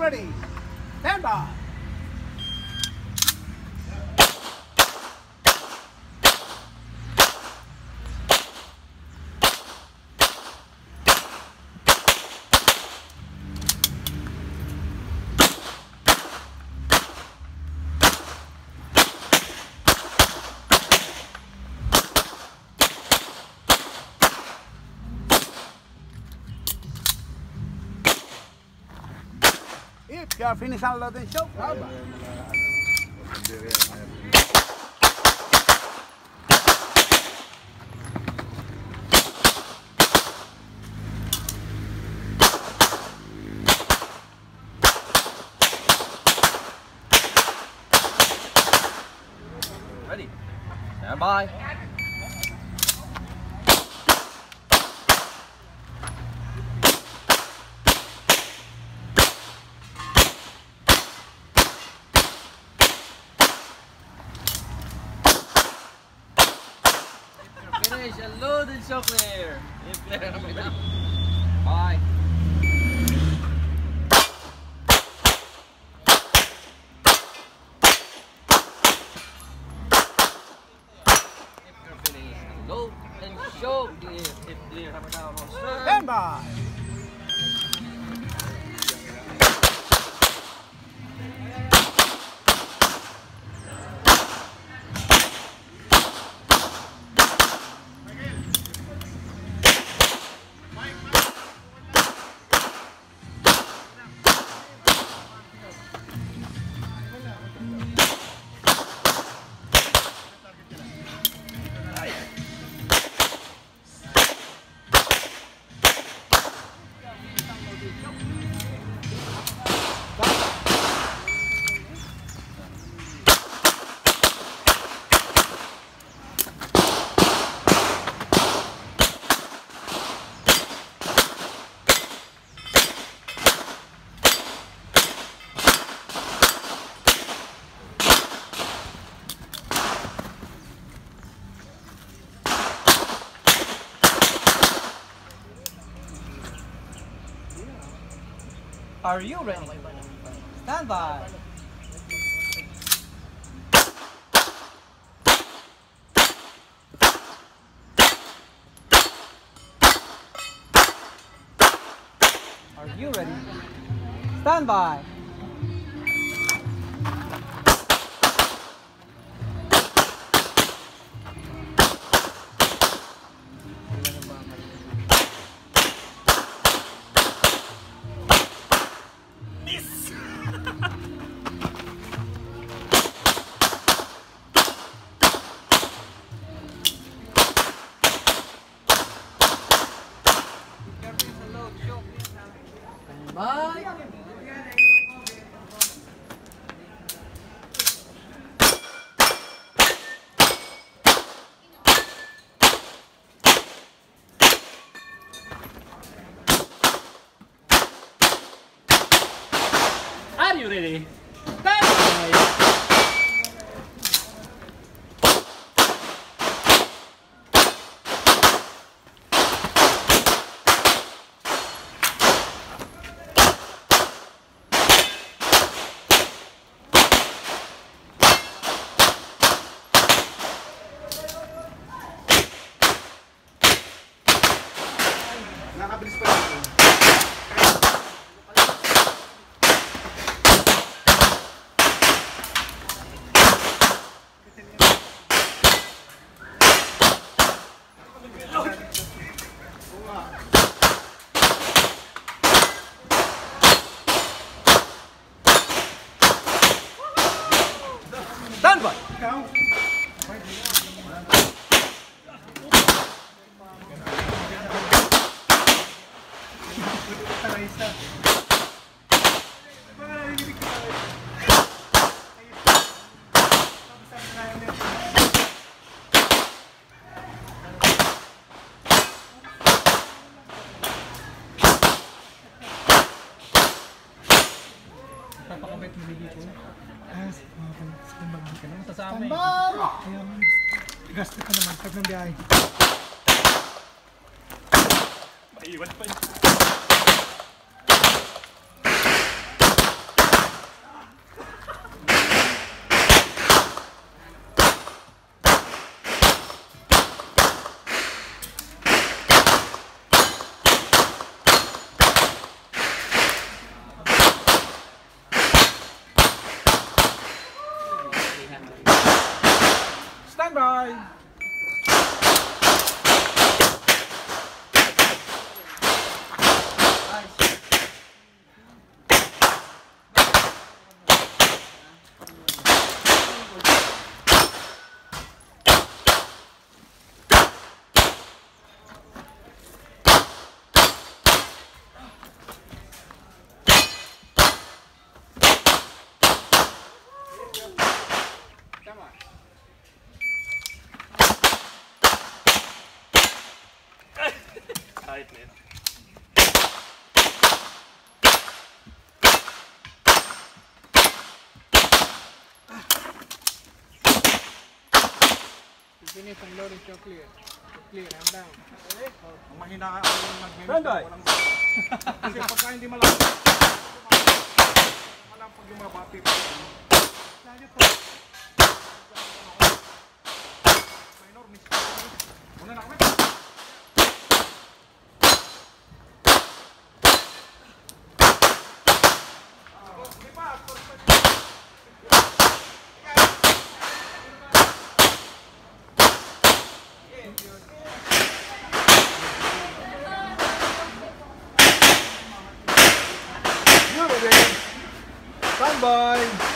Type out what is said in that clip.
ready. Stand by. If you are finished unloading show, bye-bye. Ready. Stand by. Finish and load and show clear. Bye. Load and show clear. If clear, hammer down on stern. Stand by. Are you ready? Stand by. Are you ready? Stand by. Bye. Are you ready? Nakabilis pa rin. Stand by. Napakabait mo dito. Mag-hindi ka naman sasama eh. Kaya gasto ka naman pag ng biyahe. Maiwan pa yun. Kahit net. Finish ang loading show clear. Clear, I'm down. Ang mahina ako yung nag-mimic. Standby. Kasi pagka hindi malaki, wala pag yung mabati pa. Lagi po. Minor, miss. Una na kami. Stand by.